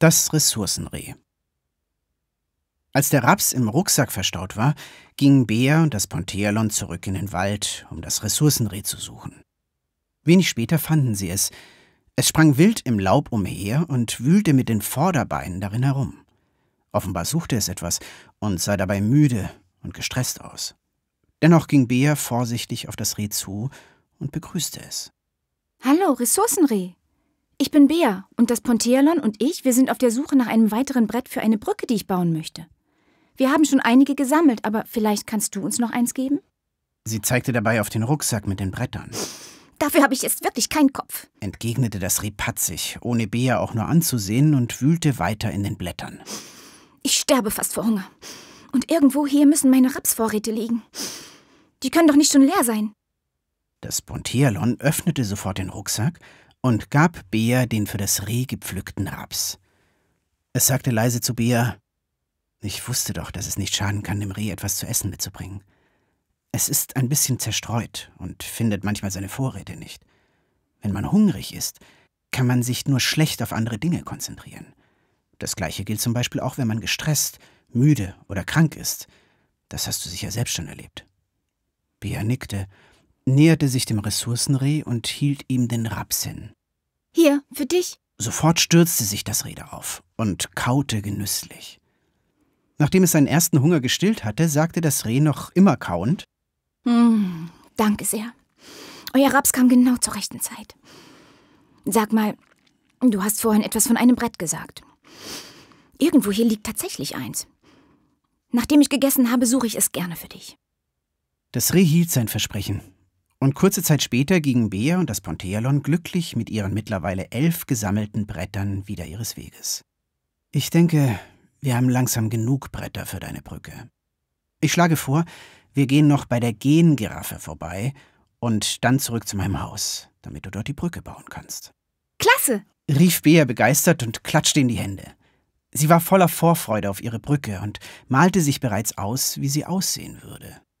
Das Ressourcenreh. Als der Raps im Rucksack verstaut war, gingen Bea und das Ponthealon zurück in den Wald, um das Ressourcenreh zu suchen. Wenig später fanden sie es. Es sprang wild im Laub umher und wühlte mit den Vorderbeinen darin herum. Offenbar suchte es etwas und sah dabei müde und gestresst aus. Dennoch ging Bea vorsichtig auf das Reh zu und begrüßte es. Hallo, Ressourcenreh. Ich bin Bea und das Ponthealon und ich, wir sind auf der Suche nach einem weiteren Brett für eine Brücke, die ich bauen möchte. Wir haben schon einige gesammelt, aber vielleicht kannst du uns noch eins geben? Sie zeigte dabei auf den Rucksack mit den Brettern. Dafür habe ich jetzt wirklich keinen Kopf, Entgegnete das Reh patzig, ohne Bea auch nur anzusehen, und wühlte weiter in den Blättern. Ich sterbe fast vor Hunger. Und irgendwo hier müssen meine Rapsvorräte liegen. Die können doch nicht schon leer sein. Das Ponthealon öffnete sofort den Rucksack und gab Bea den für das Reh gepflückten Raps. Es sagte leise zu Bea: »Ich wusste doch, dass es nicht schaden kann, dem Reh etwas zu essen mitzubringen. Es ist ein bisschen zerstreut und findet manchmal seine Vorräte nicht. Wenn man hungrig ist, kann man sich nur schlecht auf andere Dinge konzentrieren. Das Gleiche gilt zum Beispiel auch, wenn man gestresst, müde oder krank ist. Das hast du sicher selbst schon erlebt.« Bea nickte, näherte sich dem Ressourcenreh und hielt ihm den Raps hin. Hier, für dich. Sofort stürzte sich das Reh darauf und kaute genüsslich. Nachdem es seinen ersten Hunger gestillt hatte, sagte das Reh noch immer kauend: Danke sehr. Euer Raps kam genau zur rechten Zeit. Sag mal, du hast vorhin etwas von einem Brett gesagt. Irgendwo hier liegt tatsächlich eins. Nachdem ich gegessen habe, suche ich es gerne für dich. Das Reh hielt sein Versprechen. Und kurze Zeit später gingen Bea und das Ponthealon glücklich mit ihren mittlerweile 11 gesammelten Brettern wieder ihres Weges. »Ich denke, wir haben langsam genug Bretter für deine Brücke. Ich schlage vor, wir gehen noch bei der Gehengiraffe vorbei und dann zurück zu meinem Haus, damit du dort die Brücke bauen kannst.« Klasse! Rief Bea begeistert und klatschte in die Hände. Sie war voller Vorfreude auf ihre Brücke und malte sich bereits aus, wie sie aussehen würde.